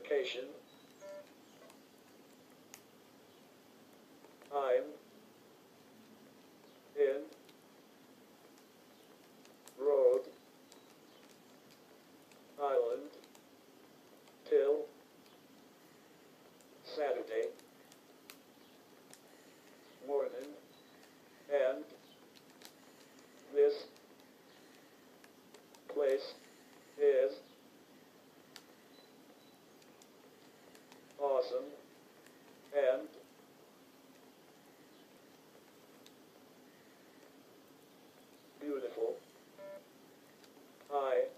Location. I'm in Rhode Island till Saturday morning, and this place is awesome and beautiful. I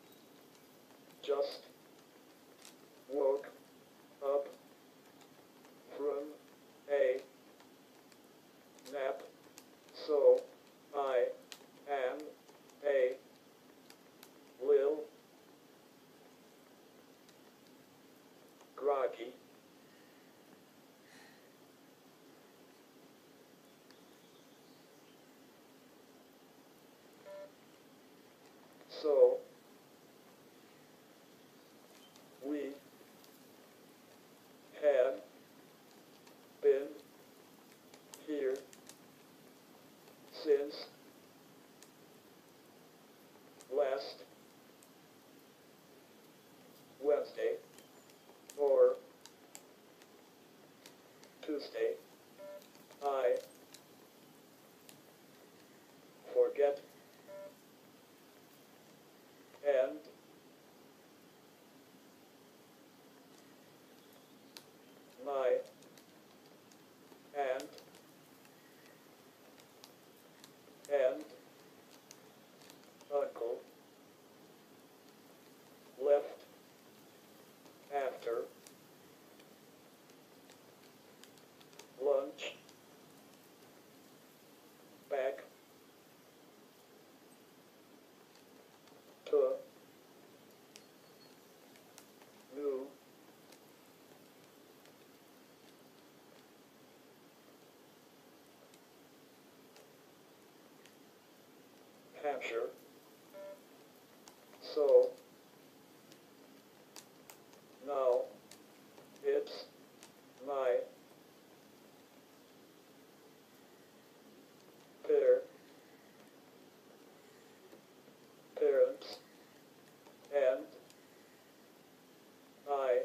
just woke up from a nap, so I am a little groggy. So we have been here since last Wednesday or Tuesday. I forget, and my aunt and uncle left after lunch back to New Hampshire. So now it's my pair parents and I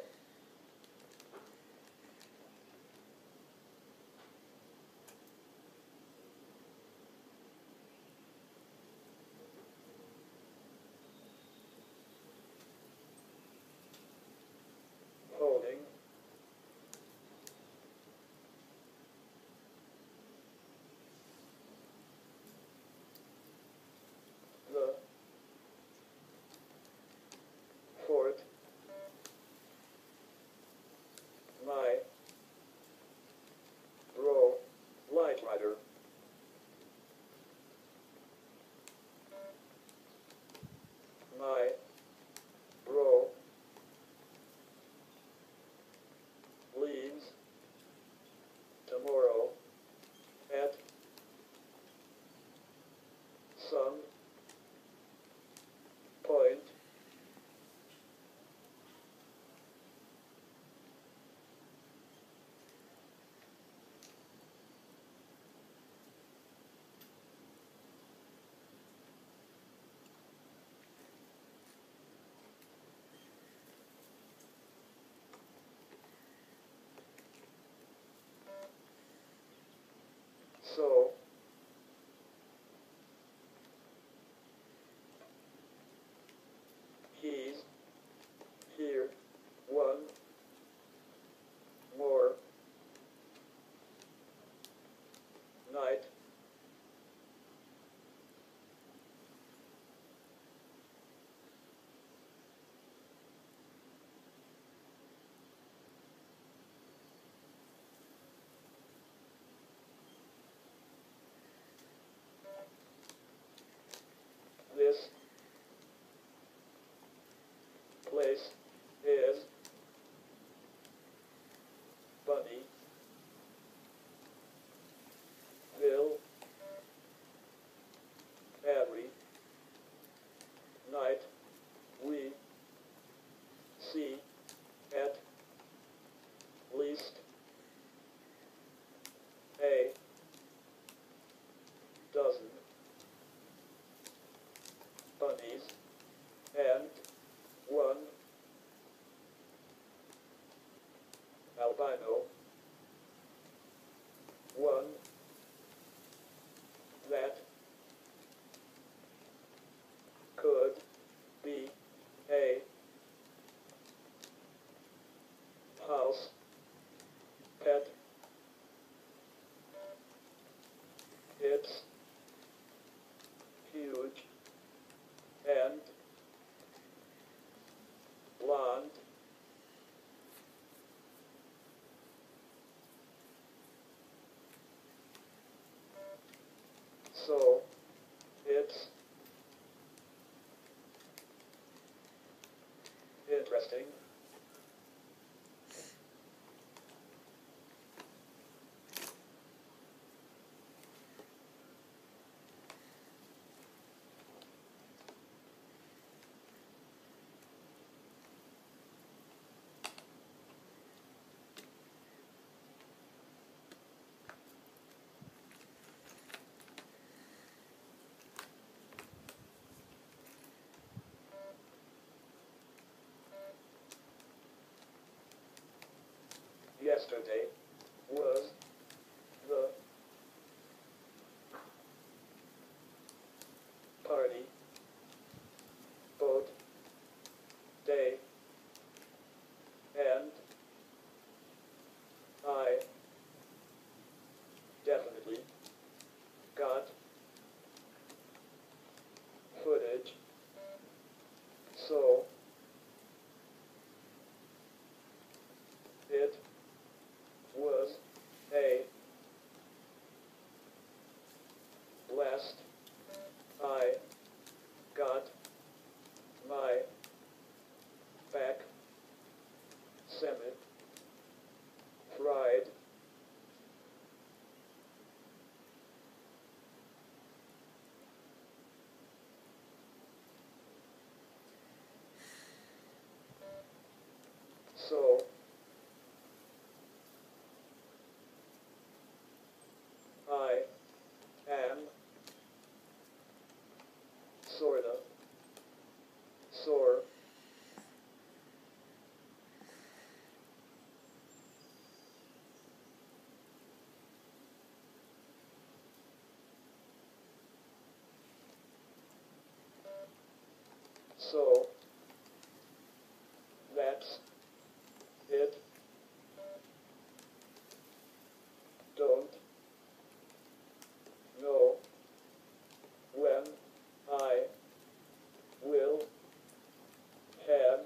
Yesterday was the party boat day, and I definitely got footage, so it was a blast. I got my back semi-fried. So I am sorta sore. So that's it. Don't know when I will have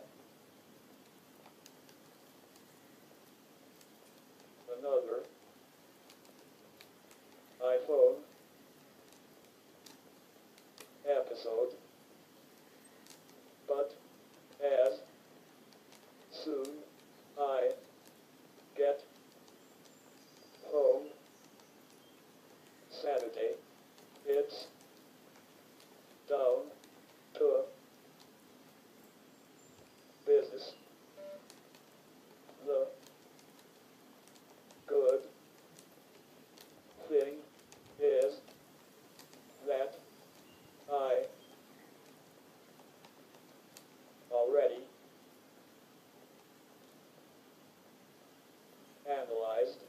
another iPhone episode, but as soon I get home Saturday, it's down to business. The good thing is that I already analyzed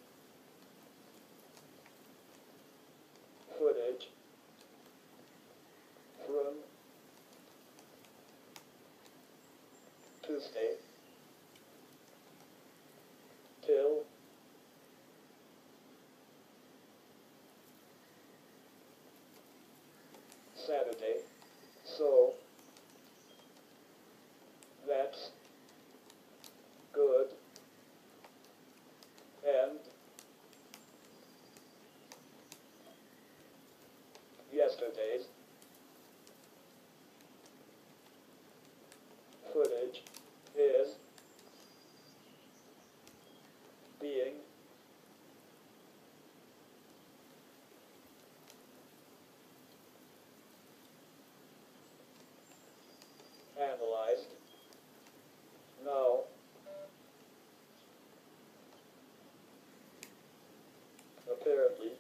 footage from Tuesday till Saturday, so that's good, and yesterday's footage is being analyzed now. Apparently,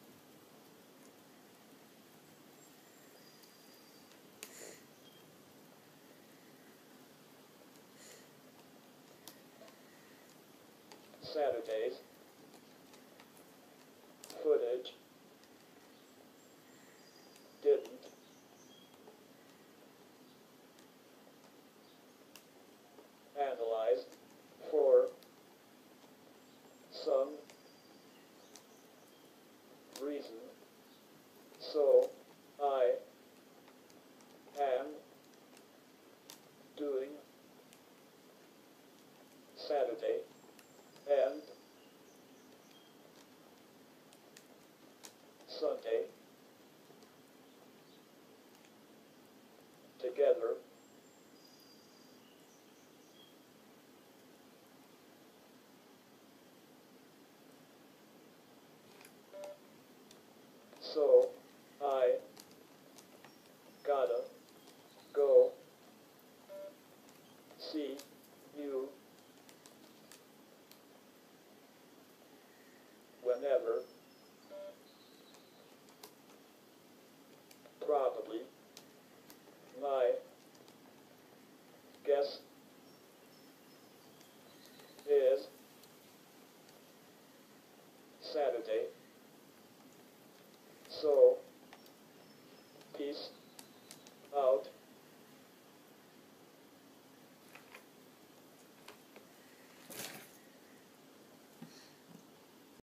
Saturday's footage didn't analyze for some reason, so I am doing Saturday